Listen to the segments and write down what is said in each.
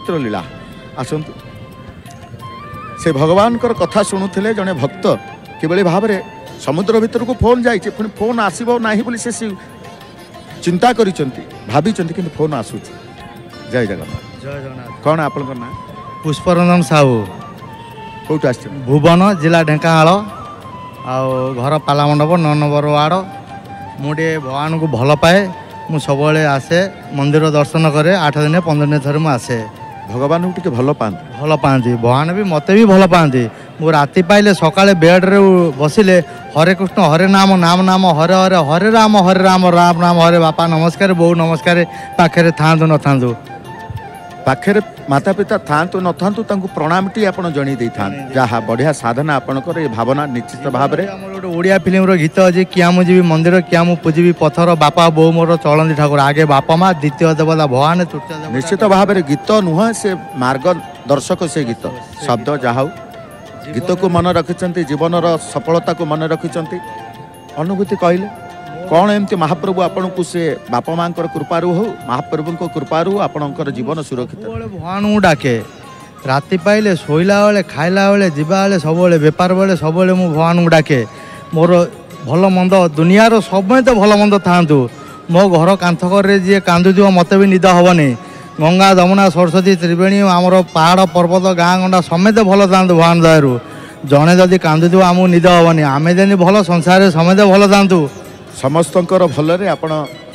विचित्र लीला आसतु से भगवान कथा शुणुले जड़े भक्त किभली भाव में समुद्र भीतर को फोन जाइए पुणी फोन आसब ना बोली से चिंता कर भाई कि फोन आसूँ जय जगन्नाथ जय जगन्नाथ कौन आप ना पुष्परंजन साहू कौट आस भुवन जिला ढेंकानाल घर पालामंडप 9 नंबर वार्ड मुझे भगवान को भल पाए मु सब आसे मंदिर दर्शन करे 8 दिन 15 दिन थरे आसे भगवान को भल पाती भल पाती भगवान भी मत भी भल पाती मु राति पाइले सकाଳେ बेड्रे बसिले हरे कृष्ण हरे नाम नाम नाम हरे हरे हरे राम राम राम हरे बापा नमस्कार बो नमस्कार पाखे था न था पाखे माता पिता था न था प्रणाम टी आप जन जहाँ बढ़िया साधना आपणकर ये भावना निश्चित भाव में ओडिया फिल्म गीत अच्छे क्या मुझे मंदिर क्या मुझे पूजबी पथर बापा बो मोर चलती ठाकुर आगे बापा माँ द्वितीय देवता भगवान तृतीय निश्चित भाव में गीत नुह से मार्ग दर्शक से गीत शब्द जहाँ गीत को मन रखिंट जीवन सफलता को मन रखिंट अनुभूति कहले कौन एमती महाप्रभु आपन को से बापा माँ कृपारू हो महाप्रभु को कृपारू आपणकर जीवन सुरक्षित भगवान को डाके राति पाइले शोला बेले खाइला बेले जीवा बेले सब बेपार बेले सब मु भगवान को डाके मोर भल मंद दुनियार समस्त भल मंद था मो घर कांथकर जी कांदुव मत भी निद हेनी गंगा जमुना सरस्वती त्रिवेणी आमर पहाड़ पर्वत गाँ गंडा समेत भल था भगवान दयारू जड़े जदि कांदुव आमको निद हेनी आम जमी भल संसार समेत भल था समस्त भल आप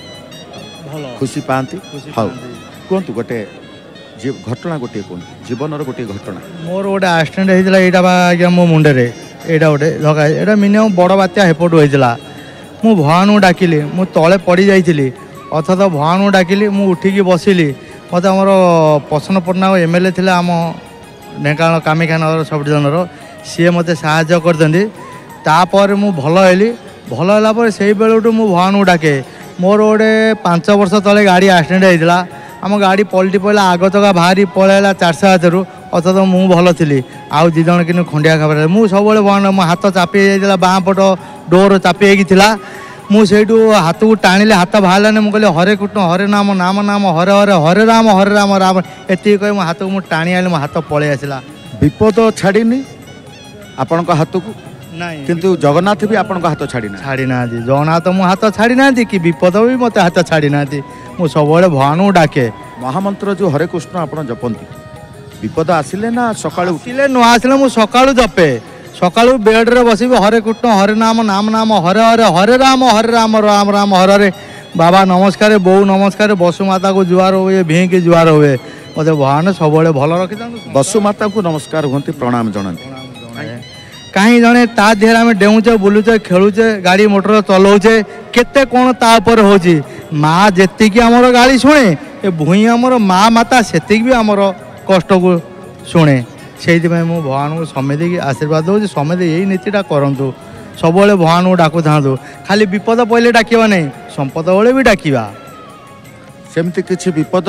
खुशी पाती हाँ कहतु गोटे घटना गोटे कौन जीवन गोटे घटना मोर गोटे एक्सीडेंट होता है आज्ञा मो मुंडे यहाँ गोटे धक्का यहाँ मिनिमम बड़ बात्या हेपटू होता मु भगवान को डाकिली मु तले पड़ जाइली अर्थात भगवान को डाकिली मु उठिकी बसिली मत आमर प्रसन्न पट्टनायक एमएलए थे आम ढेंकानाल कामाख्यानगर सब डिविजनर सी मत साहाय्य करपर मु भल हेली भल है से बेलू मु भगवान को डाके मोर गोटे 5 वर्ष तले गाड़ी एक्सीडेंट होता आम गाड़ी पलटि पड़ा आग चका बाहरी पलैला 400 हाथरू अर्थात मु भल थी आउ 2 जन कि खंडिया खबर मु सब भगवान मो हाथ चापी जाता बाँ पट डोर चापी होता मुझे हाथ को टाणिले हाथ बाहर मुझे हरे कृष्ण हरे नाम नाम नाम हरे हरे हरे राम राम ये कह मो हाथ को मुझे टाणी आनी मो हाथ पलि आसला विपद छाड़नी आपण हाथ को नहीं किंतु जगन्नाथ भी आपण हाथ छाड़ी ना जगन्नाथ मो हाथ छाड़ी ना कि विपद भी मत हाथ छाड़ी ना मु सब भगवान को डाके महामंत्र जो हरे कृष्ण आप जपती विपद आसिले ना सका न आसिले मु सका जपे सका बेड्रे बस हरे कृष्ण हरे नाम नाम नाम हरे हरे हरे राम राम राम हरे हरे बाबा नमस्कार बो नमस्कार वसुमाता को जुआर हुए भी की जुआर हुए मत भगवान सब भल रखी वसुमाता को नमस्कार हुंती प्रणाम जन कहीं जड़े ता देहर आम डेऊचे बुलुचे खेलुचे गाड़ी मोटर चलाऊे केते कौन तापर हो माँ जी आमर गाड़ी शुणे ए भूई आमर माँ माता से भी आमर कष्ट को शुणे से भगवान को समेत आशीर्वाद दूसरी समेत यही नीतिटा करूँ सब भगवान को डाकू था खाली विपद पहले डाकवा नहीं संपद बेले भी डाकवा सेमती किसी विपद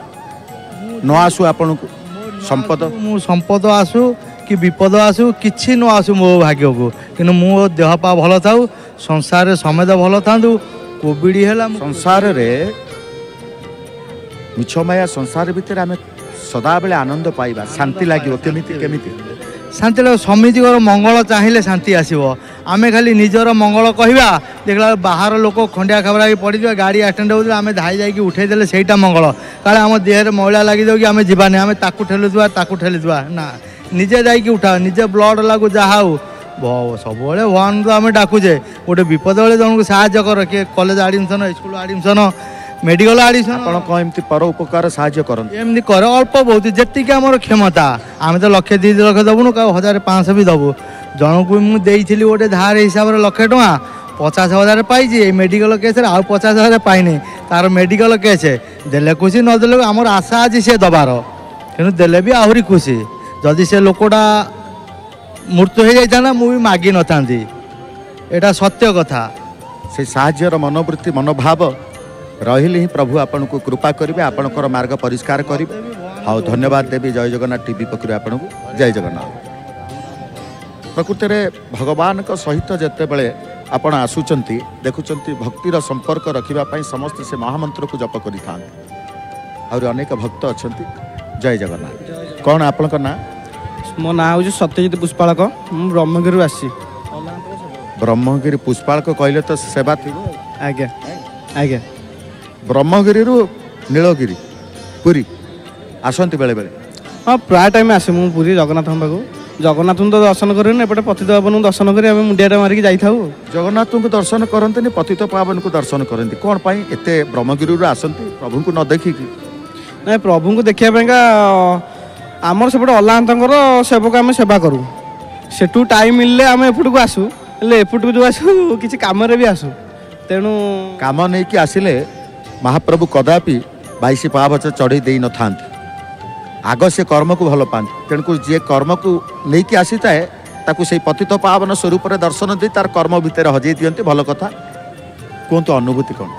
न आसू आपण को संपद आसू कि विपद आसू कि न आसू मो भाग्य को कि मो देह पा भल था संसार समेत भल था कोविड है संसार रे मिछमाया संसार भितर आम सदा बेले आनंद पाइबा शांति लगे केमी शांति लगे समितिर मंगल चाहिए शांति आसो आम खाली निजर मंगल कहवा देखला बाहर लोक खंडिया खबरा पड़ा गाड़ी एक्सीडेंट होता आम धाई जाकि उठेदेले सहीटा मंगल काले आम देहर मैला लगी जाऊ कि आम जावानी आम ठेलुवा ना निजे जाकि उठा निजे ब्लड लागू जहाँ हो सब भगवान तो आम डाकुचे गोटे विपद बेले जन को साहाय्य कर किए college admission school admission medical admission आपड़ी पर उपकार साहाय्य करमती कर अल्प बहुत जी आम क्षमता आम तो 1,00,000 2 लाख दबुन क्या 1,500 भी दबु जन को मुझे गोटे धार हिसाब से 1,00,000 टଙ୍କା 50,000 पाई मेडिकल केस आउ 50,000 पाइनि तार मेडिकल केस देले खुशी नदेले आमर आशा अच्छी सी दबार कि देले भी आहरी खुशी जदि से लोकटा मृत्यु हो जाता मुझे मागी न था यहाँ सत्य कथा से साहाय्यर मनोवृत्ति मनोभाव रही प्रभु आपन को कृपा करेंगे आपणकर मार्ग परिष्कार करेंगे हाँ धन्यवाद देवी जय जगन्नाथ टीवी पक्ष आपन को जय जगन्नाथ प्रकृति में भगवान सहित जिते आपण आसुंच देखुं भक्तिर संपर्क रखापी समस्त से महामंत्र को जप कर अनेक भक्त अच्छा जय जगन्नाथ कौन आपनका ना मो ना हूँ सत्यजित पुष्पाଳକ ମୁଁ ବ୍ରହ୍ମଗିରିରୁ ଆସିଛି। ब्रह्मगिरी पुष्पाळक कहले तो सेवा थी ଆଜ୍ଞା ଆଜ୍ଞା ब्रह्मगिरी नीलगिरी पुरी आसंती बेले बेले ହଁ ପ୍ରାୟ ଟାଇମ୍ ଆସେ ମୁଁ ପୁରୀ ଜଗନ୍ନାଥଙ୍କ ପାଖକୁ। ଜଗନ୍ନାଥଙ୍କୁ ତ ଦର୍ଶନ କରିନି ଏପଟେ ପତିତ ପାବନଙ୍କୁ ଦର୍ଶନ କରି ଆମେ ମୁଣ୍ଡିଆଟା ମାରିକି ଯାଇଥାଉ। जगन्नाथ को दर्शन करते पतित पावन को दर्शन करते कौन पाई एते ब्रह्मगिरी आसंती प्रभु को न देखिकी ନାଇଁ ପ୍ରଭୁଙ୍କୁ ଦେଖିବା ପାଇଁକା ଆମର ସେପଟେ ଅଲାନ୍ତଙ୍କର ସେବକ ଆମେ ସେବା କରୁ। ସେଠୁ ଟାଇମ୍ ମିଳିଲେ ଆମେ ଏପଟକୁ ଆସୁ, ହେଲେ ଏପଟକୁ ଯେଉଁ ଆସୁ କିଛି କାମରେ ବି ଆସୁ। ତେଣୁ काम नहीं कि आसिले महाप्रभु कदापि 22 पावच चढ़ी दे न था आग से कर्म को भल पाती तेणुक जी कर्म को लेकिन आसी थाए ताकू से पतित पावन स्वरूप दर्शन दे तार कर्म भितर हजई दियंती भल कथा कहतु अनुभूति कौन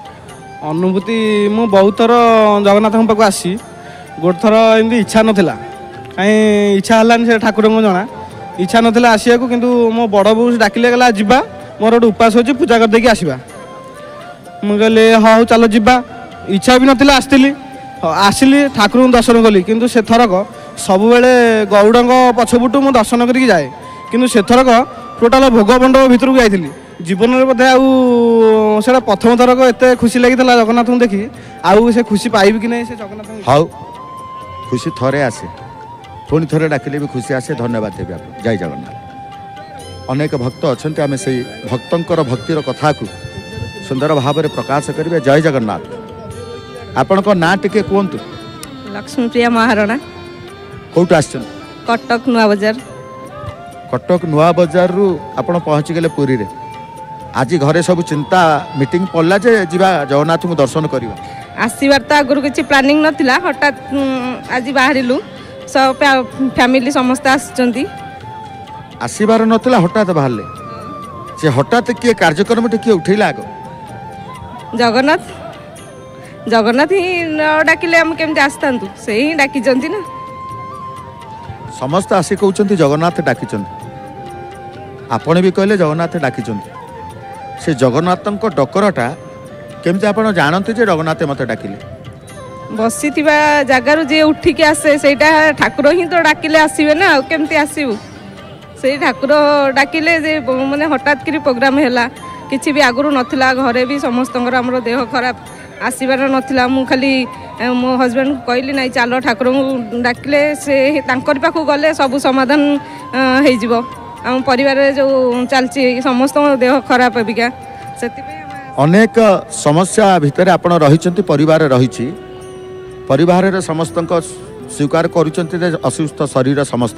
ଅନୁଭୂତି ମୁଁ ବହୁତ ଥର ଜଗନ୍ନାଥଙ୍କ ପାଖକୁ ଆସି ଗୋଟେ ଥର ଏମିତି ଇଚ୍ଛା ନଥିଲା, କାହିଁ ଇଚ୍ଛା ହେଲାନି ସେ ଠାକୁରଙ୍କୁ ଜଣା ଇଚ୍ଛା ନଥିଲା ଆସିବାକୁ, କିନ୍ତୁ ମୋ ବଡ଼ ବୋଉ ଡାକିଲେ ଗଲା ଯିବା ମୋର ଗୋଟେ ଉପାସ ଅଛି ପୂଜା କରିଦେଇକି ଆସିବା। ମୁଁ କହିଲି ହଉ ଚାଲ ଯିବା, ଇଚ୍ଛା ବି ନଥିଲା ଆସିଥିଲି, ଆସିଲି ଠାକୁରଙ୍କୁ ଦର୍ଶନ କଲି। କିନ୍ତୁ ସେଥରକ ସବୁବେଳେ ଗଉଡ଼ଙ୍କ ପଛପଟୁ ମୁଁ ଦର୍ଶନ କରିକି ଯାଏ, କିନ୍ତୁ ସେଥରକ ଟୋଟାଲ ଭୋଗ ମଣ୍ଡପ ଭିତରକୁ ଯାଇଥିଲି। ଜୀବନରେ ବୋଧେ ଆଉ ସେଇଟା ପ୍ରଥମ ଥରକ ଏତେ ଖୁସି ଲାଗିଥିଲା ଜଗନ୍ନାଥଙ୍କୁ ଦେଖି, ଆଉ ସେ ଖୁସି ପାଇବି कि नहीं से ଜଗନ୍ନାଥଙ୍କୁ। हाउ खुशी थरे आसे पुणी थरे डाकिले भी खुशी आसे धन्यवाद देवी आप जय जगन्नाथ। अनेक भक्त अच्छा आम से भक्तर भक्तिर कथा को सुंदर भाव में प्रकाश करेंगे। जय जगन्नाथ आपण को ना टिके कहतु लक्ष्मीप्रिया महाराणा कौटू आस कटक नुआ बजार कटक नुआ बजार रु आपण पहुँची गले पुरी रे आज घरे सब चिंता मीटिंग पड़ला जे जीवा जगन्नाथ को दर्शन करवा आसबार तो आगु किसी प्लानिंग नथिला हठात आज बाहरिलु सब फैमिली समस्त आसबार नथिला हठात बाहरले से हठात किए कार्यक्रम किए उठेला आग जगन्नाथ जगन्नाथ ही न डाकिले हम केमती आसतांतु से ही डाकी ना समस्त आसी कहते जगन्नाथ डाकी आपण भी कहले जगन्नाथ डाकी से जगन्नाथ डकरटा केमती आप जानते जे जगन्नाथ मत डाकिले बसी जगार जे उठिकी आसे सेटा ठाकुर ही तो डाकिले आसबे ना केमती आसबू से ठाकुर डाकिले जे माने हठात करी प्रोग्राम हैला किछि भी आगुरु नथिला घरे भी समस्त हमर देह खराब आसबार नथिला मु खाली मो हस्बैंड कहली ना चलो ठाकुर डाकिले से तांकर पाखु गले सब समाधान हो जिवो आम परिवार जो चलती समस्त देह खराब अबिका से अनेक समस्या भितर आपण रही परिवार रही परिवार समस्त स्वीकार करुँच असुस्थ शरीर समस्त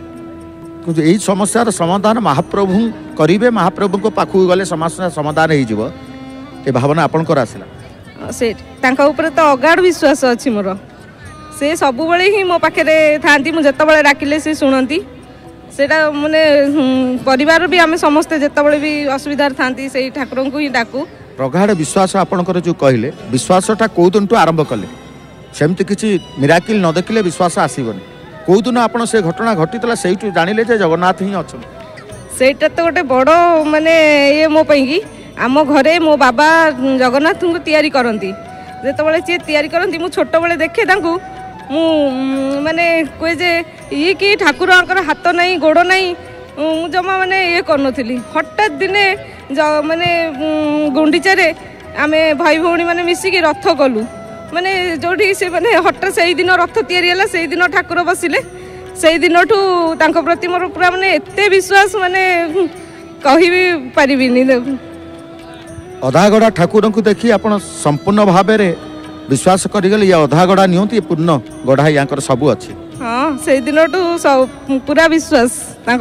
कि यही समस्यार समाधान महाप्रभु करेंगे महाप्रभु को पाखु गले समस्या समाधान हो भावना आपणकर आसला से तो अगाध विश्वास अच्छी मोर से सब बड़े ही मो पाखे था मुझे डाकिले से शुणती सेटा माने परिवार भी आम समस्ते जितेबाला भी असुविधा था से ठाकुर को ही डाकू प्रगाढ़ विश्वास आपणकर जो कहले विश्वासटा कौ दिन आरंभ कले सेमती किसी मिराकिल न देखिले विश्वास आसबनी कौ दिन आप से घटना घटी से जानिले जे जगन्नाथ ही अच्छा सेटा तो गोटे बड़ माने ये मो पई आम घरे मो बाबा जगन्नाथ को तैयारी करती जितेबाला सी तैयारी करती मु छोट बड़े देखे तांकू मु माने कहे जे ये कि ठाकुर हाथ नहीं गोड़ नहीं जमा माने ये करनी हठात दिने माने गुंडीचारे आम भाई भौणी माने मिसिकी रथ कलु माने जोठी से माने हठात से दिन रथ तैयारी से दिन ठाकुर बसिले से दिन ठू प्रति मोर पूरा माने एते विश्वास माने कहि भी परिबिनी अधागढ़ा ठाकुर को देखी आप संपूर्ण भाव में विश्वास करगले ये अधागढ़ा नियंती पूर्ण गढ़ा या सबू अच्छी हाँ से दिन पूरा विश्वास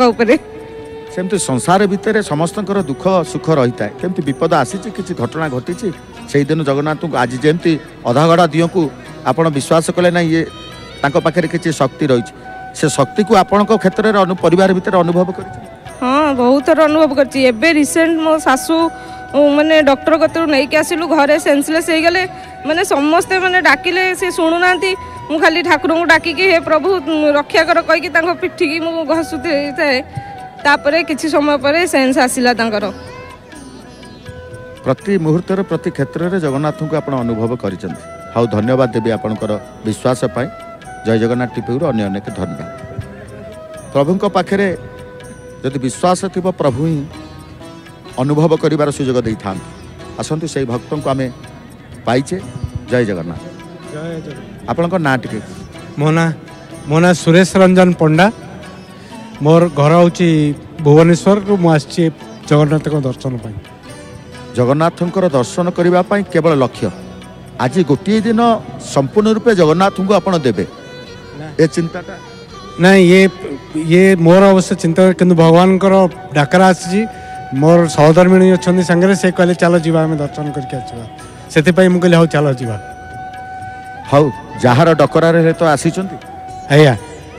सेमती संसार भितर समस्त दुख सुख रही है केमती विपद आसी किसी घटना घटी से दिन जगन्नाथ को आज जमी अधागढ़ा दियों को आप विश्वास कले ना ये पाखे किसी शक्ति रही से शक्ति को आपण क्षेत्र में परिवार भितर अनुभव कर हाँ बहुत थर अनुभव कर रिसेंट मो सासू माने डॉक्टर कतर नहीं कि आसिलु घरे सेंसलेस हो गले माने समस्ते माने डाकिले से शुणुना मु खाली ठाकुर को डाकिकी हे प्रभु रक्षा कर कहीकि पिठी की मु घसुते तापरे किछि समय पर सेंस आसिला तांकर प्रति मुहूर्त प्रति क्षेत्र में जगन्नाथ को आप अनुभव कर धन्यवाद देवी आपणकर विश्वास पाई जय जगन्नाथ टीवी अन्य अनेक धन्यवाद। प्रभुଙ୍କ पाखरे जदि विश्वास थी प्रभु ही अनुभव करिवार सुजोग देई था आसतु से भक्त को आम पाइचे। जय जगन्नाथ। आपणक ना टिके मो ना सुरेश रंजन पंडा मोर घर हूँ भुवनेश्वर मुझे जगन्नाथ दर्शन पाई। जगन्नाथंकर दर्शन करने केवल लक्ष्य आज गोटे दिन संपूर्ण रूपे जगन्नाथ को आपण देवे ए चिंताटा ना ये मोर अवश्य चिंता किंतु भगवान डाकरा आसी मोर सहधर्मिणी अच्छा सागर से कहले चलो जीवा आम दर्शन करके आसवा से मुझे हाँ चलो जीवा हाउ जार डकरारे तो आसी आया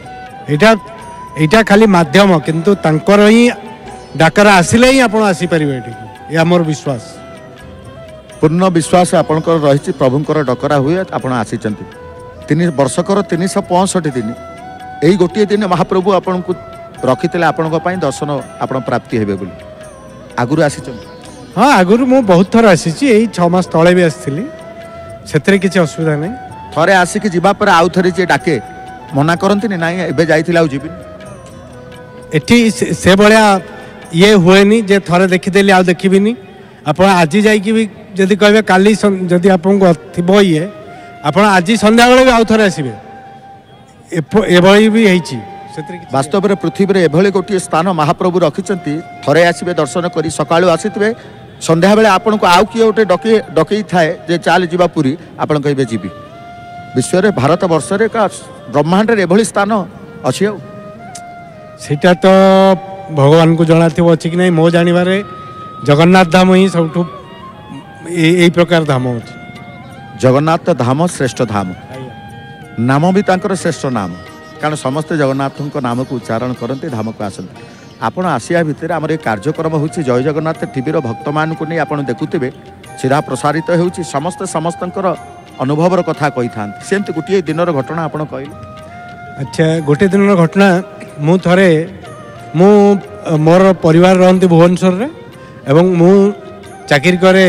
यहाँ खाली माध्यम किंतु तांकर ही डाकरा आसिले ही आप आसीपर ये मोर विश्वास पूर्ण विश्वास आपणकर रही प्रभुंकर डकरा हुए आपण आसी 3 वर्षकर 365 दिन यही गोटे दिन महाप्रभु आपण को रखी आपण दर्शन आप प्राप्ति हेबे बोली आगुरी आसी। हाँ आगुरी मु बहुत थर आसी 6 मास तले भी आसी से किसी असुविधा नहीं थरे आसिक जीवा पर आउ थरे जे डाके मना करती ना एबे जाइथिला जीविन एठी से भाया ये हुएनी जे थरे देखीदेली आउ देखिबिनी आप आज जाइकी भी जदि कहे काली जदि आपको थी ये आप आज संध्या बेले भी आउ थे आसबे एभली भी वास्तव में पृथ्वी में एभली गोटे स्थान महाप्रभु रखिंट थरे आसबे दर्शन कर सकाळु आसीथिबे संध्या बेले आपन को आउ किए गोटे डकई थाए जे चाल जीवा पुरी आपन कहबे जीवी विश्व में भारत वर्ष रे का ब्रह्मांड रे एभली स्थान अछि सेटा तो भगवान को जना थी अच्छी कि नहीं मो जानिबारे जगन्नाथ धाम ही सब यही प्रकार धाम हो जगन्नाथ धाम श्रेष्ठ धाम नाम भी तांकर श्रेष्ठ नाम कारण समस्ते जगन्नाथ नाम को उच्चारण करते धाम को आसते आपण आसिया भितर आम कार्यक्रम हो जय जगन्नाथ टीवी भक्त मान को नहीं आपड़ देखुवे सीधा प्रसारित हो समस्ते समस्त अनुभवर कथा कही था सेमती गोटे दिन घटना आप कहले। अच्छा गोटे दिन घटना मु थरे मु मोर परिवार रहती भुवनेश्वर रे एवं मु चाकरी करे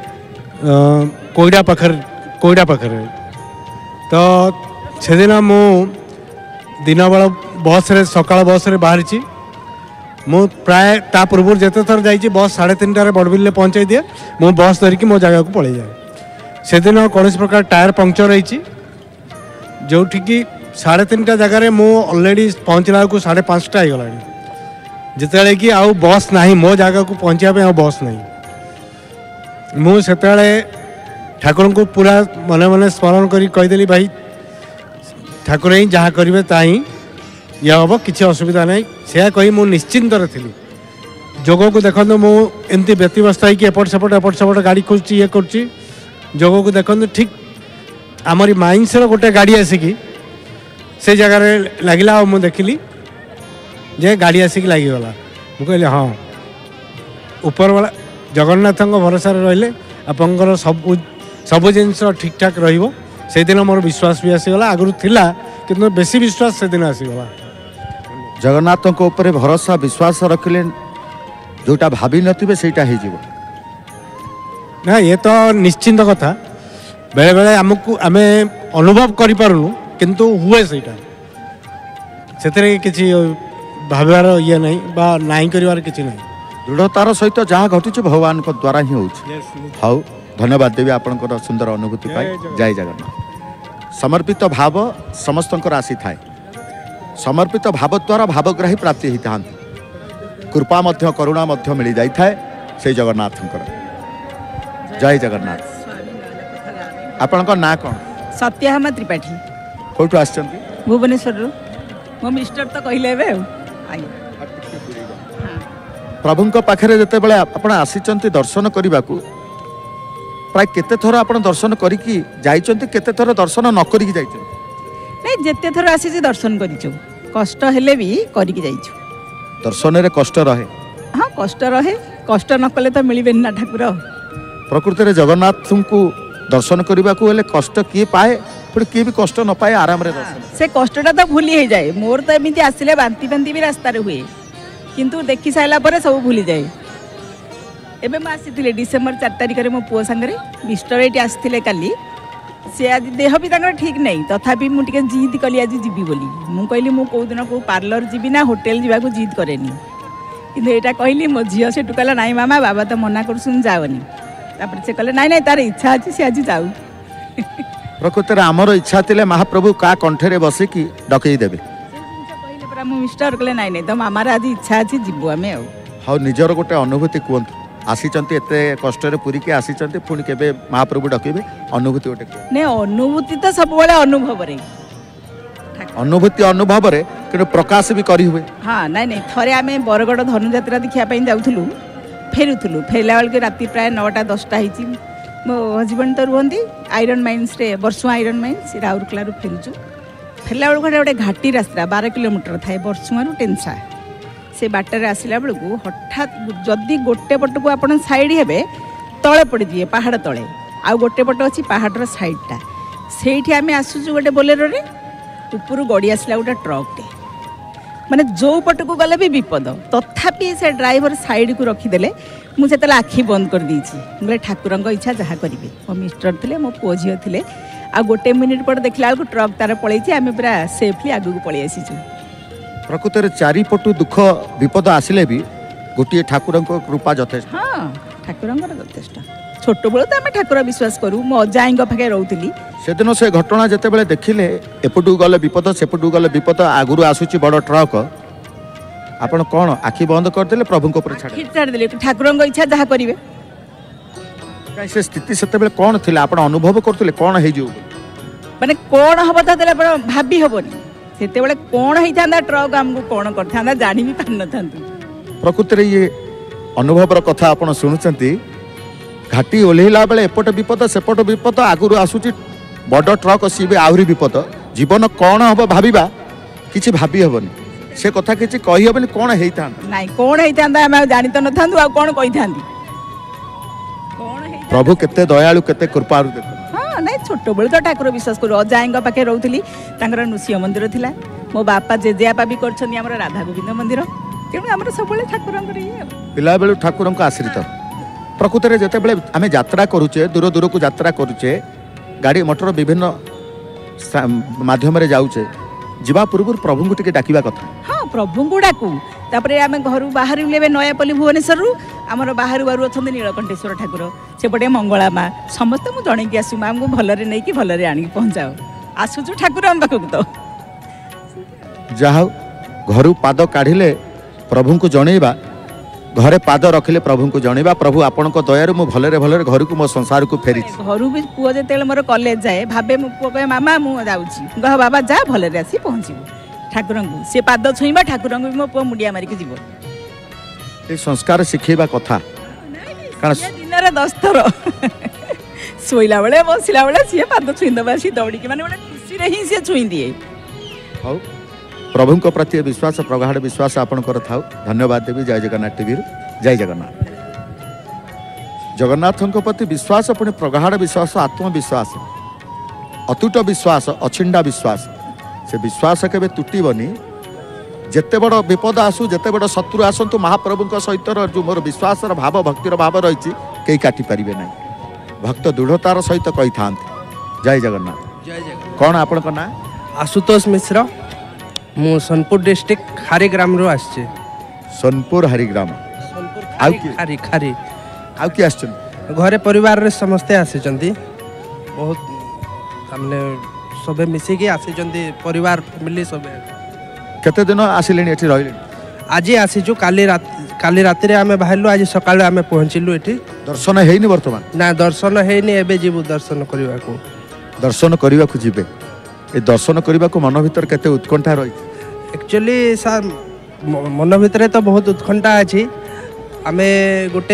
कोईडा पाखर तो से दिन मु दिन बेला बस रे सकाळ बस रे बाहरी मु प्राय ता पूर्व जिते थर जाइए बस 3:30 बड़बिल पहुँचाई दिए मु बस धरिकी मो जगह को पलि जाए से दिन कौन प्रकार टायर पंक्चर होती जो कि 3:30 जगार मु ऑलरेडी पहुँचला को 5:30 होगला जिते कि आउ बस नहीं मो जगह को पहुँचा आ बस नहीं मुझे ठाकुर को पूरा मन मन स्मरण कर कहीदेली भाई ठाकुर ही जहाँ करेंगे ता ही ये हम किसी असुविधा नहीं से कही मुझे निश्चिंत थी जोग को देखो मुझे व्यतिव्यस्त है कि एपट सेपट गाड़ी खोजुची ये कर जोग को देखो ठीक आमरी माइंस गोटे गाड़ी आसिकी से जगार लगिला और मुझे देखिली जे गाड़ी आसिक लगिगला मु कहली हाँ ऊपर वाला जगन्नाथ भरोसा रहिले आपंकर सब जिनस ठीक ठाक रहिबो से दिन मोर विश्वास भी आसीगला आगु थिला किंतु बेसी विश्वास से दिन आसीगला जगन्नाथ ऊपर भरोसा विश्वास रखिले जोटा भाभी नथिबे सेटा हे जीवो ना ये तो निश्चिंत कथा बेले बेले आमको आमे अनुभव करि पारुनु किंतु हुए सेटा सेतरे किछि भाबार ये नहीं बा नहीं करिवार किछि नहीं दृढ़तार सहित जहाँ घटुचे भगवान को द्वारा ही होउछि। हाउ धन्यवाद देवी आपनकर सुंदर अनुभूति पाई। जय जगन्नाथ। समर्पित भाव समस्तंकर आसी थाए समर्पित भाव द्वारा भावग्राही प्राप्ति होता कृपा मध्य करुणा मध्य मिल जाए से जगन्नाथंकर। जय जगन्नाथ। आपनकर ना कौन? सत्याहमा त्रिपाठी। कौटु आछंती? भुवनेश्वर मो मिस्टर तो कहले बे प्रभुंक पाखरे जते बेले आपण आसीचंती दर्शन करबाकू प्राय केते थर आपण दर्शन करिकी जाइचंती केते थर दर्शन न करिकी जाइचंती? नहीं जेते थर आसी दर्शन करिछु कष्ट हेले भी करिकी जाइछु। दर्शन रे कष्ट रहे? हाँ कष्ट रहे कष्ट न कले तो मिलबे ना ठाकुर। प्रकृति रे जगन्नाथ को दर्शन करबाकू हेले कष्ट किए पाए फिर किए भी कष्ट न पाए आराम रे दर्शन से कष्टटा तो भूली हो जाए मोर तो एमती आसिले बांती बांती भी रास्ता रे हुए किंतु देखी साइला परे सब भूली जाए। एबे मैं आसी डिसेम्बर 4 तारिख रे मो पुओ संगे मिस्टर एटी आसीथिले काली सी आज देह भी तांकर ठीक नहीं तथापि मुझे जिद कली आज जीवी बोली मु कहली मु कौ दिन को पार्लर जीवी ना होटेल जावाक जिद करेनी कि यहाँ कहली मो झील से कहला नाई मामा बाबा तो मना कर जाओनी तापर से कहले नाई नाई तार इच्छा अच्छी सी आज जाऊ प्रकृत में आमर इच्छा थे महाप्रभु का कंठे बसिकी डकई देवे कहले परा मो मिस्टर कहले नाई नाई तो मामार आज इच्छा अच्छी जीवु आम हाँ निजर गोटे अनुभूति कहतु आसीचंती एते कष्ट पुरी के आसीचंती पुणी केबे महाप्रभु डकइबे अनुभूति गोटे नहीं अनुभूति तो सब अनुभव रे अनुभूति अनुभव रे कि प्रकाश भी करी हुए हाँ नाई नाई थरे आम बरगड़ धनुजात्रा देखा जाऊँ फेरुलु फेरला बेल के राति प्राय 9टा 10टा होती मो हजबैंड तो रुहती आयरन माइन्स रे बरसुआ आयरन माइन्स राउरकेला फेरुचु फेरला बेलू गोटे घाटी रास्ता 12 किलोमीटर थाए बरसुआ टेनसा से बाटर आसला बेलू हठात जदि गोटे पट को आप साइड हे तले पड़े पहाड़ तले आउ गोटे पट अच्छी पहाड़ साइडटा से आम आसुचु गोटे बोलेरो रे ऊपर गड़ी आसला गोटे ट्रकटे माने जो पट को गले भी विपद तथापि से ड्राइवर साइड को रखीदे मुझे आखि बंद कर बोले ठाकुर इच्छा जहाँ करेंगे मो मिस्टर थे मो पुओ झी थे आ गोटे मिनिट पर देखला बेलू ट्रक तार पलैची आम पूरा सेफली आगू पलि आसीचु प्रकृत में चारिपटु दुख विपद आसिले भी गोटे ठाकुर कृपा यथेष्ट हाँ ठाकुर यथेष्ट छोट बेलू तो आम ठाकुर विश्वास करूँ मो अजाई पाखे रोली से दिन से घटना जिते देखिले एपटू गले विपद सेपटू गले विपद आगुरी आसूची बड़ ट्रक आपण कौन आखि बंद करदे प्रभु छाड़देले ठाकुर इच्छा जहाँ करेंगे से स्थिति से कौन थी आप अनुभव करते कौन हो माने कौन हम तो भाभी हेनी से कौन होता ट्रक आमको कौन करता जानी भी पार न प्रकृति में ये अनुभव कथा आप शुणुंट घाटी ओल्ला बेले एपट विपद सेपट विपद आगुरी आसूची बड़ ट्रक सी भी आहरी विपद जीवन कौन हम भाविबा किछि भाभी हेबनी से कथा किछि कहि हेबनी कौन होता नाई कौन होता आम जानी तो न था कौन कही था प्रभु केते दयालु केते कृपालु देख हाँ नाई छोट बेलू तो ठाकुर विश्वास करूँ अजाई पाखे रोली नृसिंह मंदिर थिला मो बापा जेजेबापा भी कर राधा गोविंद मंदिर तेणु आम सब ठाकुर पिला बेलू ठाकुर आश्रित प्रकृत में जिते आम यात्रा करुचे दूर दूर को यात्रा करुचे गाड़ी मोटर विभिन्न माध्यम जाऊे जीवा पूर्व प्रभु को टिके डाकिबा कथा हाँ प्रभु को डाकू तापर आम घर बाहर नयापल्ली भुवनेश्वर आमर बाहर बाहर अच्छा नीलकंठेश्वर ठाकुर सेपटे मंगला माँ समस्त मुझे जनईकी आसू माँ को भलरे नहीं कि भलरे आनी पहुँचाओ आसुचु ठाकुर आम पाखक तो जहा घर पाद काढ़िले प्रभु को जनइबा घरे पाद रखिले प्रभु को जनइबा प्रभु आपण दयार मु भलरे भलरे घर को मो संसार को फेरी घर भी पुओ जो मोर कॉलेज जाए भावे मो पुओ कहे मामा मु जाऊँगी कह बाबा जा भलरे आसी पहुँचबू ठाकुर को सी पाद छुईबा ठाकुर भी मो पुओ मुंडिया मारिक जीव ये संस्कार शिखेबा कथा दिन 10 थर शोला बेले बसला बेले सी पाद छुईदबा सी दौड़ी माने खुशी ही सी छुई दिए हौ प्रभु को प्रति विश्वास प्रगाढ़ विश्वास आपणकर थाउ धन्यवाद देवी जय जगन्नाथ टीवी जय जगन्नाथ जगन्नाथ प्रति विश्वास पुणी प्रगाढ़ विश्वास आत्मविश्वास अतुट विश्वास अछिंडा विश्वास से विश्वास केबे तुटीबनी जेते बड़ विपद आसू जेते बड़ शत्रु आसतु महाप्रभु सहित जो मोर विश्वास भाव भक्तिर भाव रही कई काटी पारे ना भक्त दृढ़तार सहित कही था जय जगन्नाथ जय जगन्नाथ कौन आपण ना आशुतोष मिश्र मु सोनपुर डिस्ट्रिक्ट खारीग्राम रो आछे सोनपुर हरिग्राम सोनपुर आउ कि? खारी खारी आउ कि आछन घरे परिवार रे समस्ते आसीचंती बहुत हमने सबे मिसी के आसीचंती परिवार फैमिली सबे केते दिन आसिलेनी एठी रहिलेनी आज आसीचु काली राति रे आमे बाहरलु आज सकाळे आमे पहुंचिलु एठी दर्शन हेइनी वर्तमान ना दर्शन हेइनी एबे जीवु दर्शन करबा को दर्शन करबा को जिबे ए दर्शन करबा को मन भीतर केते उत्कंठा रही एक्चुअली सर मन भीतर तो बहुत उत्कंठा अछि आमे गोटे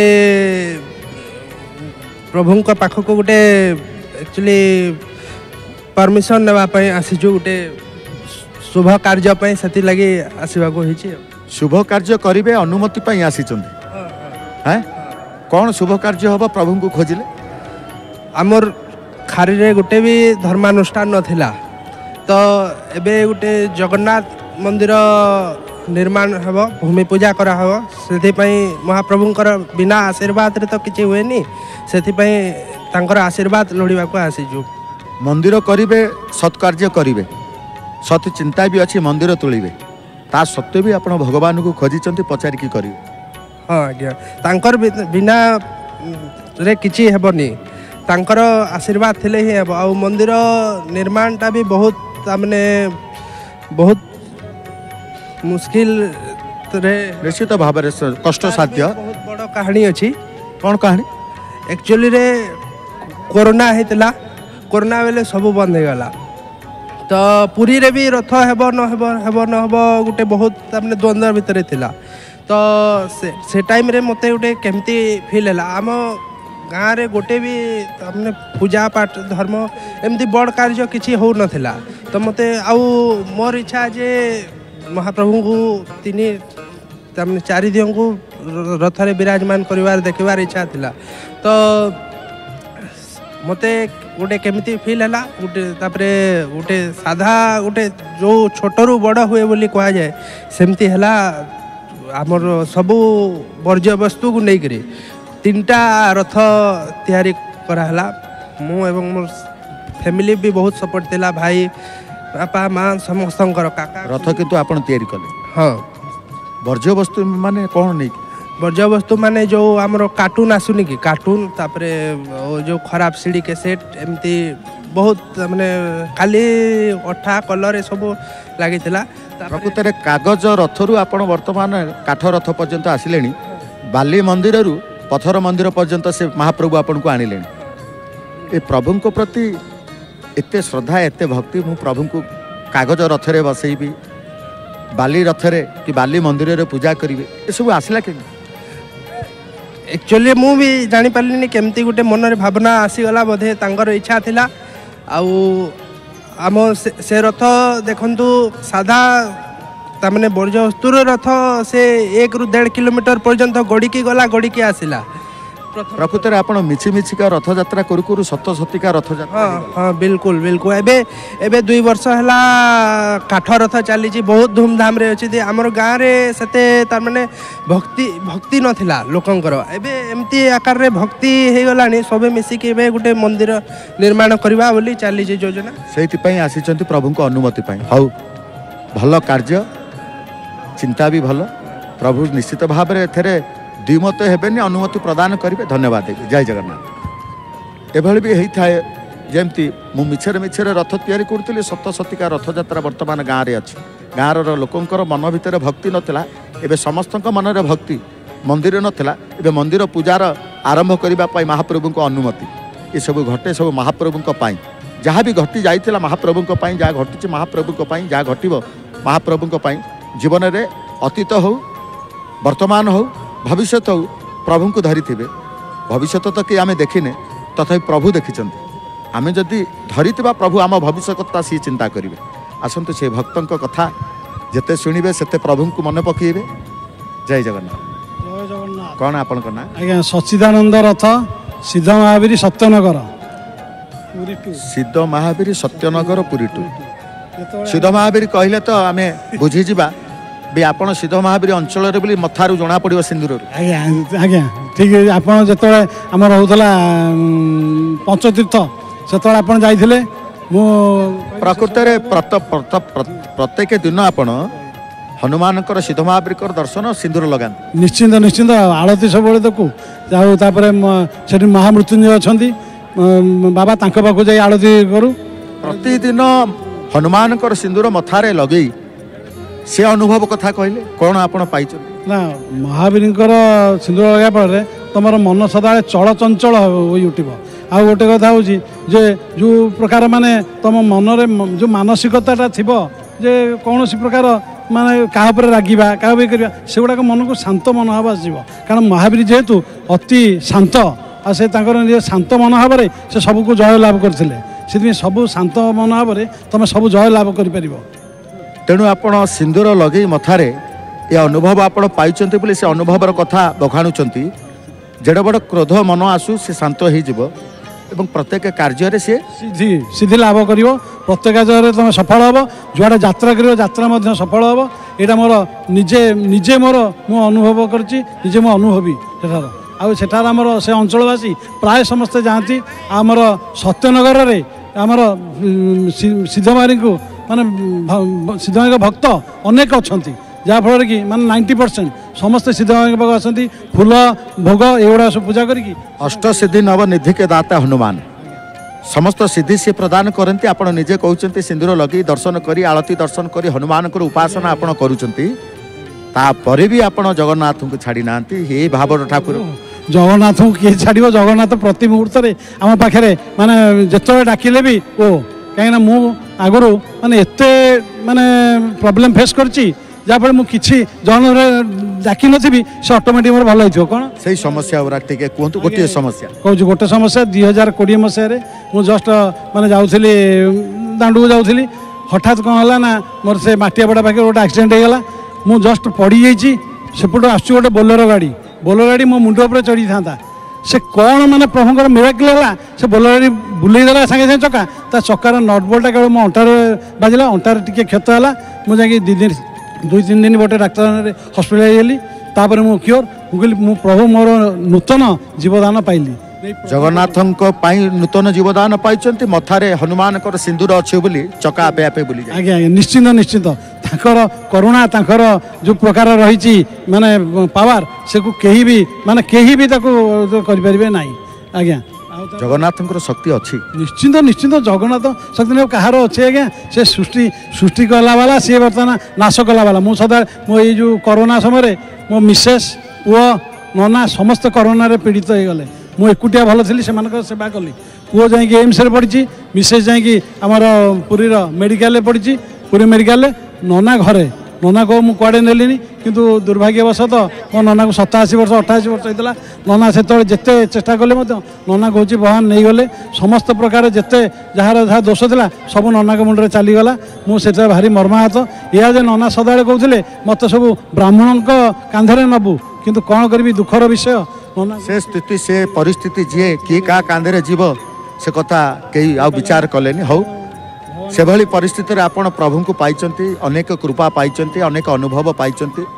प्रभु का पाख को गोटे एक्चुअली परमिशन नेबा पई आसीजु गोटे शुभ कार्य पई सती लगी आसीबा को हिची शुभ कार्य करिवे अनुमति पई आसीचंदी हैं कौन शुभ कार्य होबा प्रभु को खोजिले आमर खारी रे गोटे भी धर्मानुष्ठान नथिला तो एबे गोटे जगन्नाथ मंदिर निर्माण हेब भूमि पूजा करा हेब सेथि पई महाप्रभुंकर बिना आशीर्वाद रे तो किछि हुएनी सेथि पई तांकर आशीर्वाद लोड़ीबा को आसीजु मंदिर करिवे सत्कार्य करिवे सत चिंता भी अच्छी मंदिर तोलिबे ता सत्वे भी आपण भगवान को खोजिचंती पचारिकी करिवे। हाँ आज्ञा तांकर बिना रे किछि हेबनी तांकर आशीर्वाद थिले ही हेब आ मंदिर निर्माणटा भी बहुत माने बहुत मुश्किल रे निश्चित भाव कष्ट साध्य बहुत बड़ कहानी अछि। कौन कहानी एक्चुअली रे कोरोना हेतला कोरोना बेले सब बंद हो गला तो पुरी रे भी रथ हेब न गोटे बहुत तामने द्वंद्व भितर थिला तो से टाइम रे मते गोटे केमती फील हैला आम गाँव रे गोटे भी तामने पूजा पाठ धर्म एमती बड़ कार्य किछि हो नथिला तो मते आउ मोर इच्छा जे महाप्रभु को तिनी तामने चारि दियों को रथ रे विराजमान करिवार देखिवार इच्छा थिला तो मते गोटे केमिति फील हैला गोटे तापरे गोटे साधा गोटे जो छोटरू बड़ हुए बोली कहा जाए सेमती हैला आमर सबू वर्ज्य वस्तु को नहीं करी 3टा रथ तैयारी कराला मु एवं मोर फैमिली भी बहुत सपोर्ट थिला भाई बापा माँ समस्त काका रथ किंतु आपण तैयारी कले। हाँ वर्ज्य वस्तु माने कौन नहीं वर्ज्य वस्तु माने जो आमर कार्टून आसुनी कि कार्टून तापरे जो खराब सीढ़ी कैसेट एमती बहुत माने खाली अठा कलर सब लगी प्रकृत कागज रथरू आपण वर्तमान काठ रथ पर्यंत आसिले बाली मंदिर रु पथर मंदिर पर्यंत से महाप्रभु आपण को आनिले ए प्रभु को प्रति एते श्रद्धा एते भक्ति मु प्रभु को कागज रथरे बसैबी बाली रथरे कि बाली मंदिर रे पूजा करिवे ए सब आसिला के एक्चुअली मु भी जानी पारलिनी केमती गोटे मन रे भावना आसीगला बोधे तांकर इच्छा थिला आउ आम से रथ देखंतु साधा तामने वर्ज्य वस्तुर रथ से 1 ରୁ 1.5 किलोमीटर पर्यंत गड़िकी गला गड़िकी आसिला प्रकृत रे आपण मिछि मिछि का रथ यात्रा करू करू सत सतिका रथ यात्रा। हाँ हाँ बिल्कुल बिल्कुल एबे 2 वर्ष हैला काठ रथ चली बहुत धूमधाम रे अछि हमर गाँव रे सते तार माने भक्ति नथिला लोकंकर एबे एमती आकार रे भक्ति हे गलानी सबे मिसी के एबे गुटे मंदिर निर्माण करबा बोली चली जे योजना सेति पई आसीचंती प्रभु को अनुमति पई हौ भल कार्य चिंता भी भल प्रभु निश्चित भाव रे एथरे द्विमत हेबेनी अनुमति प्रदान करेंगे। धन्यवाद देवी जय जगन्नाथ एभली भी होता है जमती मु मिछरे मिछरे रथ तैयारी करुली सत सतिका रथ यात्रा वर्तमान गाँव में अच्छी गाँवर लोकंर मन भितर भक्ति नथिला एबे समस्त मन रे भक्ति मंदिर नथिला एबे मंदिर पूजार आरंभ करने महाप्रभु को अनुमति ये सब घटे सब महाप्रभु जहाँ भी घटी जाइथिला महाप्रभु जहाँ घटी महाप्रभु जहाँ घटव महाप्रभु जीवन में अतीत हो वर्तमान हो भविष्य हो प्रभु को धरी थे भविष्य तो कि आम देखने तथा प्रभु देखी आम जदि धरी प्रभु आम भविष्य कथा सी चिंता करेंगे आसतु से भक्तों कथा जिते शुणे से प्रभु को मन पकेबे। जय जगन्नाथ। जय जगन्नाथ। कौन आपण ना आज्ञा सच्चिदानंद रथ सिद्ध महावीर सत्यनगर सिद्ध महावीर सत्यनगर पुरी टू सिद्ध महावीर कहले तो आम बुझीजा भी आपण सिद्ध महावीर अंचल बोली मथारू जना पड़ो सिंदूर। आज्ञा आज्ञा ठीक है आप जो आम रोला पंचतीर्थ से आप जाइए प्रकृत प्रत्येक दिन आपण हनुमान सिद्ध महावीर दर्शन सिंदूर लगा निश्चिंत निश्चिंत आलती सब देखू से महामृत्युंजय अच्छा बाबा तांको पाखु जाई आलती करू प्रतिदिन हनुमान सिंदूर मथारे लगे से अनुभव कथा कहले कौन आपण पाइछ ना महावीर सिंदूर लगा फल तुम मन सदा चल चंचल उठिब आ गोटे कथा हूँ जे जो प्रकार माने तुम मन जो मानसिकता थी जे कौन प्रकार माने क्या रागिबा क्या करवा से गुड़ाक मन को शांत मनोभाव आसो कारण महावीर जेहेतु अति शांत आ से शांत मनोभाव से सबको जय लाभ करते सब शांत मनोभाव तुम सब जय लाभ कर तेणु आपण सिंदूर लगे मथारे ये अनुभव आपण पाइचंती बोली से अनुभवर कथा बखाणुचंती जेड़ बड़ क्रोध मन आसू से शांत हो प्रत्येक कार्य से सिद्धि लाभ कर प्रत्येक कार्य तुम सफल हम जुआड़े यात्रा कर यात्रा सफल हम यहाँ मोर निजे निजे मोर मु अनुभव करजे मो अनुभवी सेठार आमर से अंचलवासी प्राय समस्ते जाती आमर सत्यनगर रे आमर सिद्धमारी को माने सिद्धमारी भक्त अनेक अच्छा जहाँफल कि माने 90% समस्त सिद्धमारी पाक आसती फूल भोग एगुड़ा सब पूजा करी अष्टसिद्धि नवनिधि के दाता हनुमान समस्त सिद्धि सी प्रदान करती आपण निजे कहते सिंदूर लगे दर्शन करी आलती दर्शन करी हनुमान उपासना आपण करुँचे भी आपण जगन्नाथ को छाड़ी ना ये भाव ठाकुर जगन्नाथ को किए छाड़ जगन्नाथ प्रति मुहूर्त आम पाखे माने जिते डाकिले भी ओ कहीं मु आगु माने एते माने प्रॉब्लम फेस करची जहाँफल मुझे जन डाकी नी से ऑटोमेटिक मोर भल हो कौन से समस्या कहतु गोटे समस्या कहूँ गोटे समस्या 2020 मसीह मुझे जस्ट माने जाऊली दांडू को जाऊली हठात कौन है ना मोर से माटियापड़ा पाखे गोटे एक्सीडेंट होगा मुझे जस्ट पड़ी जाइए सेपट आस गोटे बोलेरो गाड़ी मो मुंड उपर चढ़ी था से कौन माने प्रभुंर मिराकल है से बोलेरो गाड़ी बुलेदेला सागे सागे चका ता चकार नट बोल्टा केवल मो अंटार बाजिला अंटार टी क्षत है मुझे 2-3 दिन गोटे डाक्तर हस्पिटाल गली तापर मु क्योर मु प्रभु मोर नूतन जीवदान पाइली जगन्नाथ नूतन जीवदान पाई मथारे हनुमान सिंदूर अच्छे बोली चका आपे आपे बोली आज्ञा निश्चिंत निश्चिंत ताकर करुणा ताकर जो प्रकार रही माने पावर से को कहीं भी माने कहीं भी करें ना आज्ञा जगन्नाथ शक्ति अच्छी निश्चिंत निश्चिंत जगन्नाथ शक्ति कहार अच्छे आज्ञा से सृष्टि कला वाला सी बर्तमान नाश कला वाला मु सदा मो ये जो कोरोना समय मो मिसेस पुओ नना समस्त कोरोना रे पीड़ित हो गले मु एकुटिया भल थी से सेवा कली पुओ जाकि एम्स रे पड़ी मिसेस जाकि आमर पुरी मेडिकल पड़ी पुरी मेडिकल नना घरे नना को मुझे कड़े नेली किंतु दुर्भाग्यवशत मो नना को 87 वर्ष 88 वर्ष होता नना से जिते चेष्टा कले नना को भगवान नहीं गले समस्त प्रकार जिते जार जहाँ दोष था सब नना को मुंडे चलीगला मुझे भारी मर्माहत या जे नना सदा कहते मत सब ब्राह्मण कांधे नबू किंतु कौन करी दुखर विषय नना से स्थिति से परिस्थिति जी किए क्या कांधे जीव से कथा कहीं आ विचार कले हौ से भली परिस्थिति रे आपण प्रभु को पाई अनेक कृपा पाई अनेक अनुभव पाई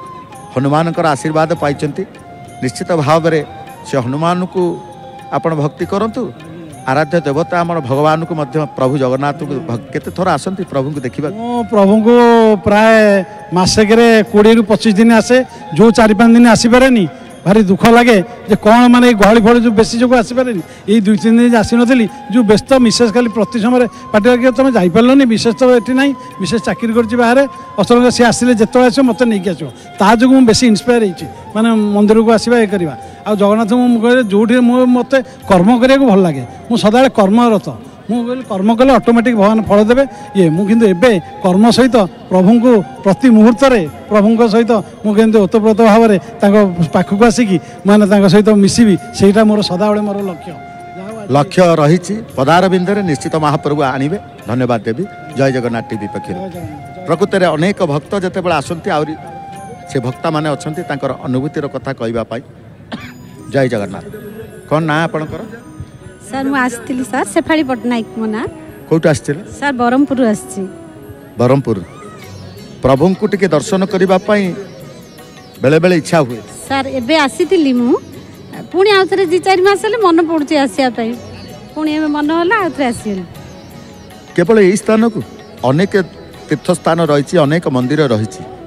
हनुमान आशीर्वाद पाई निश्चित भाव में से हनुमान को आपण भक्ति करंतु आराध्य देवता आम भगवान को मध्य प्रभु जगन्नाथ को केते थोड़ा आसती प्रभु को देखा प्रभु को प्राय मसेक 20 ରୁ 25 दिन आसे जो 4-5 दिन आसपे भारी दुख लगे जे कौन माने गहली फल जो बेसी जो आसपे ये 2-3 दिन आसी नी जो व्यस्त मिसेस खाली प्रति समय पार्टी लगे तुम जापरलनि विशेष तो ये ना विशेष चाकरी कर बाहर असल सी आसिले जिते आस मत नहीं आस ताजु मुझे बेसी इन्स्पायर होने मंदिर को आसवा ये करवा आ जगन्नाथ मुझे जो मत कर्म करने को भल लगे मुझे सदा कर्मरत मुझे कर्म कले ऑटोमेटिक भगवान फल देवे ये मुझे कर्म सहित प्रभु को प्रति मुहूर्त प्रभु सहित मुझे ओतप्रोत भाव में पाखक आसिकी मैंने सहित मिसबी से मोर सदाबे मोर लक्ष्य रही पदार बिंदे निश्चित महाप्रभु आणवे धन्यवाद देवी जय जगन्नाथ टीवी पक्ष प्रकृत में अनेक भक्त जिते बड़े आसती आहरी से भक्ता मैंने अच्छा अनुभूतिर कथा कहवाई जय जगन्नाथ कौन ना आपणकर सर मु आसती सर शेफाली पट्टनायक मो ना कौट आसते सर बरमपुर आसी बरमपुर प्रभु को टिके दर्शन करने बेले बेले इच्छा हुए सर एबे आसी मु पुणी आउ थे 2-4 मास मन पड़ुचे आसापी पुणी ए मन है आउ थे आस केवल यही स्थान को अनेक तीर्थ स्थान रही अनेक मंदिर रही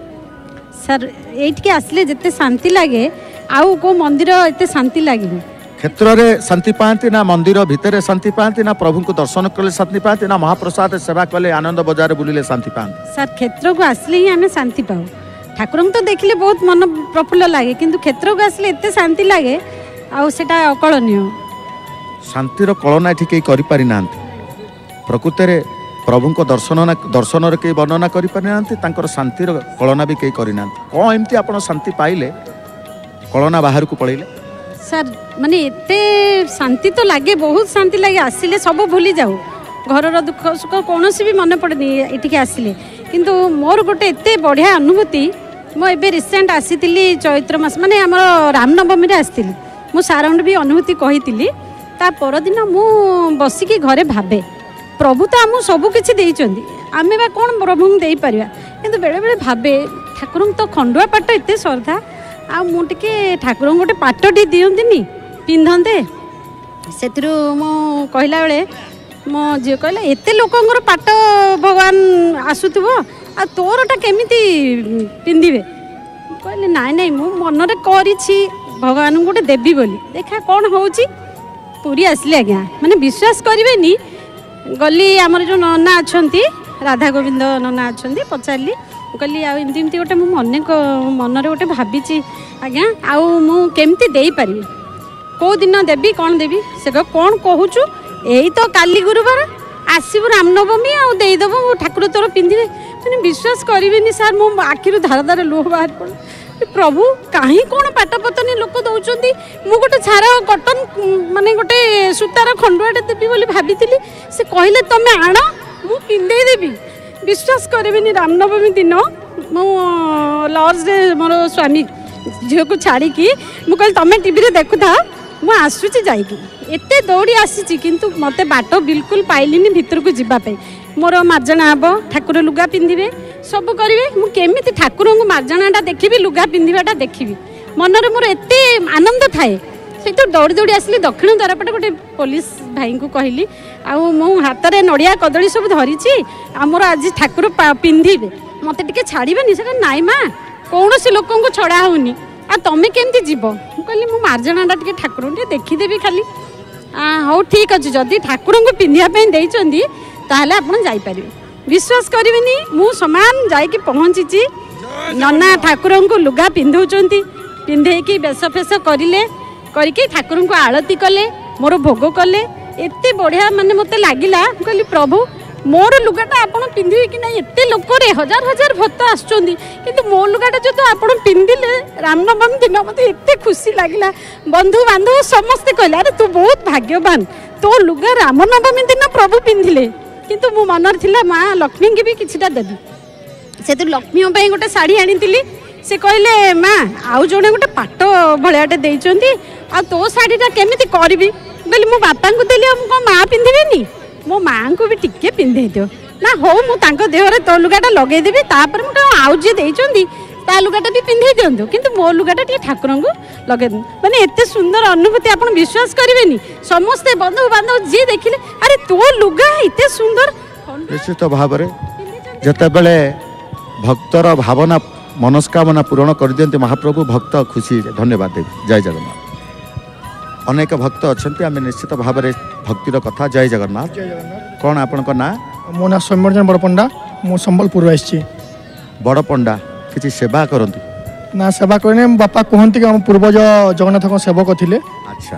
सर ये आसले जिते शांति लगे आउ को मंदिर एते शांति लगे क्षेत्र में शांति पाती ना मंदिर भितर शांति पाती ना प्रभु को दर्शन कले शांति पाती ना महाप्रसाद सेवा कले आनंद बजार बुलिले शांति पाती सर क्षेत्र को आसले ही आम शांति पाऊ ठाकुर तो देखले बहुत मन प्रफुल्ल लगे किंतु क्षेत्र को आसले एते शांति लगे आटा अकलनीय शांतिर कलना ये कहीं कर प्रकृत में प्रभु को दर्शन कई वर्णना कर शांतिर कलना भी कहीं करना कौन एमती आप शांति पाइले कलना बाहर को पड़े सर माने एते शांति तो लगे बहुत शांति लगे आसिले सब भूली जाऊ घर दुख सुख कौन भी मन पड़े ये आसिले किंतु मोर गोटे एते बढ़िया अनुभूति मुझे रिसेंट आसी चैत्र मास माने आम रामनवमी आसती मु साराउंड भी अनुभूति कही ता परदिन मु बसिकी घरे भावे प्रभु तो आम सबकि आम बा कौन प्रभु दे पारिबा किंतु बेले बेले भावे ठाकुर तो खंडुआ पाट एत श्रद्धा आ मुझे ठाकुर गोटे पाटटी दिखती पिंधते से कहला बेले मो झील कहला एते लोकंर पाट भगवान आसुथब आ तोरटा केमिति पिंधिबे कहले नाई नाई मु मनरे करिछि भगवान गोटे देवी बोली देखा कौन होउछि पूरी आसली आज्ञा माने विश्वास करेनि गली आमर जो नना अच्छा राधा गोविंद नना अच्छा पचारि कहली आमती गोटे मन मनरे गोटे भावी आज्ञा आमती देपारि कौ दिन देवी कौन देवी से कौन कहूचु यही तो काली गुरुवार आसबू रामनवमी आदेदेव ठाकुर तोर पिंधे मैंने विश्वास करेनि सार मो आखिर धार धार लुह बाहर पड़ प्रभु कहीं कौन पाट पतनी लोक दौरान मु गोटे छार कटन माने गोटे सूतार खंडुआटे देवी बोली भाभी से कहले तमें आण मु पिंधे देवी विश्वास करेनि रामनवमी दिन मो लॉज रे मोर स्वामी झील को छाड़ी मु कहली तमें टीवी देखु था मु आसुची जाइकी एते दौड़ी आसी किंतु मते बाट बिल्कुल पाइलिनी भितर को जीवाई मोर मार्जना हम ठाकुर लुगा पिंधे सब करेंगे मुझे ठाकुर को मार्जनाटा देखी लुगा पिंधाटा देखी मनरे मोर एत आनंद थाए से तो दौड़ी दौड़ी आसली दक्षिण द्वार पटे गोटे पुलिस भाई को कहली मो हाथ में नड़िया कदली सब धरी आमर आज ठाकुर पिंधे मत टे छाड़बे से नाई माँ कौन से लोक छड़ा होनी आ तमें केमती जीव कहली मो मार्जनाटा टे ठाकुर देखीदेवी खाली हाँ ठीक अच्छे जदि ठाकुर को पिंधापी देती ताहले आपन जाइपारे विश्वास करेनि मु समान जाइकी पहुँची नना ठाकुर को लुगा पिंधौचंती पिंधेकी बेस फेस करें करके ठाकुर को आरती कले मोर भोग कले एते बढ़िया माने मते लागिला कहली प्रभु मोर लुगाटा आपण पिंधिबे कि नहीं एते लोक रे हजार हजार भक्त आछोंदी किंतु मोर लुगाटा जो तो आपण पिंधिले रामनवमी दिन मते एते खुशी लागिला बंधु बांधव समस्त कहले अरे तू बहुत भाग्यवान तो लुगा रामनवमी दिन प्रभु पिंधिले किंतु मो मनर थिला माँ लक्ष्मी की भी किछिटा देवी से तो लक्ष्मी पे गोटे शाढ़ी आनी से कहले माँ आउ जड़े गोटे पाट भायाटे देइचंती आ तो शाढ़ीटा केमिति करबी बोली मो बापा को देली हम माँ पिंधिबेनी मो माँ को भी टिके पिंधे दियो ना हो मु देहरे तो लुगाटा लगेदेवी तापर मुझे आउ जी देइचंती ता लुगाटा भी पिंधे दिंतु किंतु मो लुगाटा टे ठाकुर को लगे माने एते सुंदर अनुभूति आपण विश्वास करेनि समस्ते बंधु बांधव जी देखिले अरे तो लुगा एते सुंदर निश्चित भाव जते बेले भक्तर भावना मनस्कामना पूरण कर दियंती महाप्रभु भक्त खुशी धन्यवाद देवी जय जगन्नाथ अनेक भक्त अच्छा आम निश्चित भाव भक्तिर कथा जय जगन्नाथ कौन आपण ना मो ना सौम्यरंजन बड़पंडा मु संबलपुर आसी बड़पंडा किसी सेवा करती ना सेवा करने बापा कहते कि पूर्वज जगन्नाथ सेवक थे अच्छा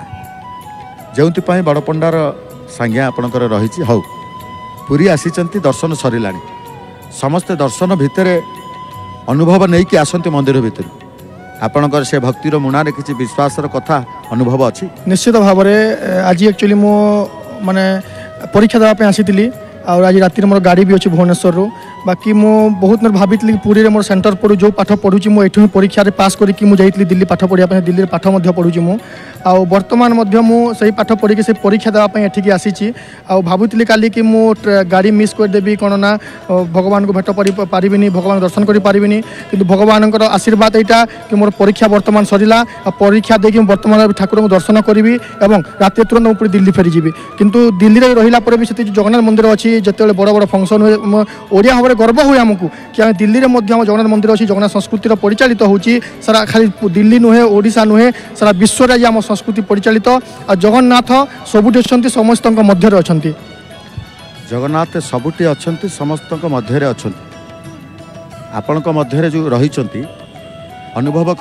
जो बड़पंडार संज्ञा आपणकर रही हौ पुरी आसी दर्शन सरला समस्ते दर्शन भितर अनुभव नहीं कि आसती मंदिर भितर आपणकर से भक्तिर मुणारे किसी विश्वासर कथा अनुभव अच्छी निश्चित भाव में आज एक्चुअली मो माने परीक्षा देवाई आसी और आज राति मोर गाड़ी भी अच्छी भुवनेश्वर रू बाकी मु बहुत भाभी कि पुरी मोर सेंटर पढ़ू जो पाठ पढ़ुची मुझे परीक्षा पास करके मुझे दिल्ली पाठ पढ़ाई दिल्ली पाठ पढ़ुची मु आउ बर्तमान से पाठ पढ़ी से परीक्षा देवाई एठिकी आसी भावुली काली कि मु गाड़ी मिस करदेवी कौन ना भगवान को भेट पारिनी भगवान दर्शन कर पारिनी कि भगवान आशीर्वाद यहाँ कि मोर परीक्षा बर्तमान सरला परीक्षा देकी बर्तमान ठाकुर को दर्शन करी और राति तुरंत ऊपर दिल्ली फेरीजी किंतु दिल्ली रहा भी से जगन्नाथ मंदिर अच्छी जिते बड़ बड़ फंक्शन हुए ओडिया भाव गर्व हुए आमको कि आम दिल्ली में जगन्नाथ मंदिर अच्छी जगन्नाथ संस्कृति परिचालित होची सारा खाली दिल्ली नुहे ओडिशा नुहे सारा विश्व में आम संस्कृति परिचालित और जगन्नाथ सबुठी अच्छा समस्त मध्य अच्छा जगन्नाथ सबुठी अच्छा समस्त मध्य अच्छा आपण मध्य जो रही अनुभव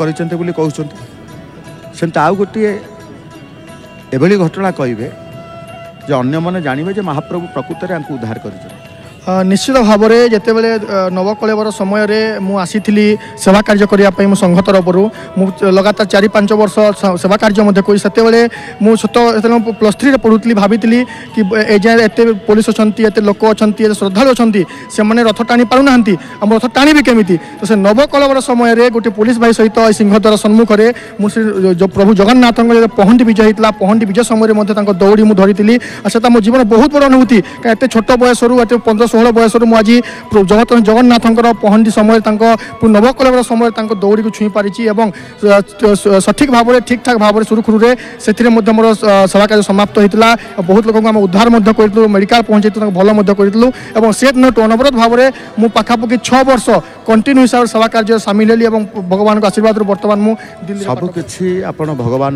कर आउ गोटे एभली घटना कहे जो अन्य मैंने जानवे जो महाप्रभु प्रकृत में उद्धार कर निश्चित भाव में जिते बड़े नवकलेवर समय मु आसी सेवा कार्य करने मो संघ तरफर लगातार 4-5 वर्ष सेवा कार्य कोई से मु छोट +3 पढ़ुली भाभी कि एजाए एत पुलिस अच्छा एत लोक अच्छा श्रद्धालु अच्छा से मैंने रथ टाणी पारना आम रथ टाणी केमी तो से नवकलेवर समय गोटे पुलिस भाई सहित सिंहद्वार सम्मुख में जो प्रभु जगन्नाथ पहंडी विजय होता पहंडी विजय समय दौड़ी मुझे धरी से मो जीवन बहुत बड़ अनुभूति एत छोट बयस 15 15-16 बयस आज जगन्नाथ पहंडी समय नवकलेवर समय दौड़ी को छुई पारी सठिक भाव में ठीक ठाक भाव में सुरुखुरु से मोर सेवा कार्य समाप्त होता बहुत लोक आम उद्धार करूँ मेडिकल पहुँचे भल करूँ से दिन अनवरत भाव में मुझे पाखापाखि 6 वर्ष कंटिन्यू हिसाब से सेवा कार्य सामिल हेली भगवान को आशीर्वाद बर्तमान मुझे सबकि आपण भगवान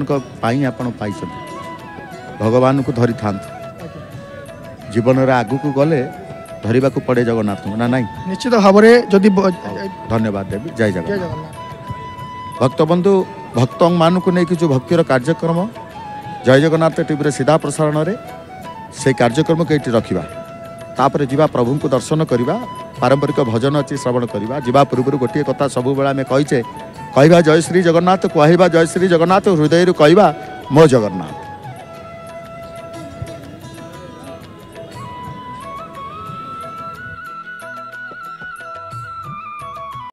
भगवान को धरी था जीवन आगु को गले धरवा को पड़े जगन्नाथ ना नहीं निश्चित भाव में जदि धन्यवाद देवी जय जगन्नाथ भक्त बंधु भक्त मान को लेकिन जो भक्तिर कार्यक्रम जय जगन्नाथ टीवी सीधा प्रसारण में से कार्यक्रम को ये रखा तापर जीवा प्रभु को दर्शन करवा पारंपरिक भजन अच्छी श्रवण करवा जीवा पूर्व गोटे कथा सब बेला आम कहीचे कहवा जय श्री जगन्नाथ कहवा जय श्री जगन्नाथ हृदय कहवा मो जगन्नाथ।